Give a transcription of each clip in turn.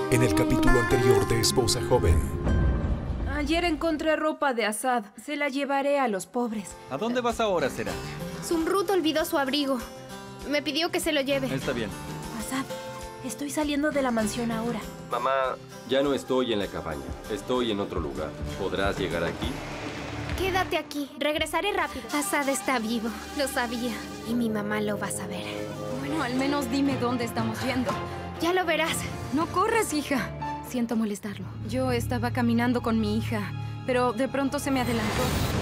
En el capítulo anterior de Esposa Joven. Ayer encontré ropa de Asad. Se la llevaré a los pobres. ¿A dónde vas ahora, Sera? Zumrud olvidó su abrigo. Me pidió que se lo lleve. Está bien. Asad, estoy saliendo de la mansión ahora. Mamá, ya no estoy en la cabaña. Estoy en otro lugar. ¿Podrás llegar aquí? Quédate aquí. Regresaré rápido. Asad está vivo. Lo sabía. Y mi mamá lo va a saber. Bueno, al menos dime dónde estamos yendo. Ya lo verás. No corras, hija. Siento molestarlo. Yo estaba caminando con mi hija, pero de pronto se me adelantó.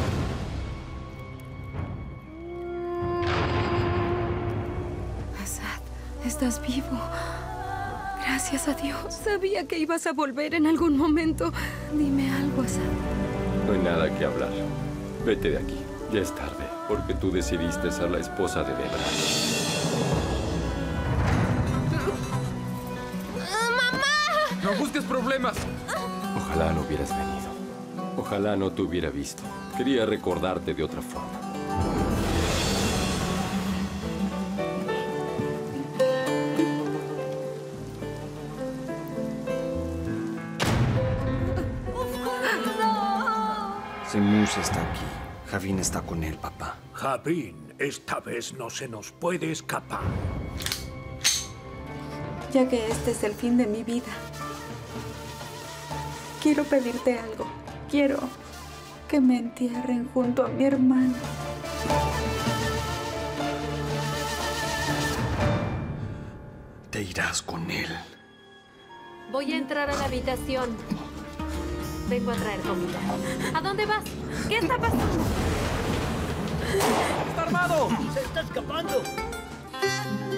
Asad, estás vivo. Gracias a Dios. Sabía que ibas a volver en algún momento. Dime algo, Asad. No hay nada que hablar. Vete de aquí. Ya es tarde, porque tú decidiste ser la esposa de Debra. ¡No busques problemas! Ojalá no hubieras venido. Ojalá no te hubiera visto. Quería recordarte de otra forma. Semus está aquí. Javin está con él, papá. Javin, esta vez no se nos puede escapar. Ya que este es el fin de mi vida, quiero pedirte algo. Quiero que me entierren junto a mi hermano. Te irás con él. Voy a entrar a la habitación. Vengo a traer comida. ¿A dónde vas? ¿Qué está pasando? ¡Está armado! ¡Se está escapando!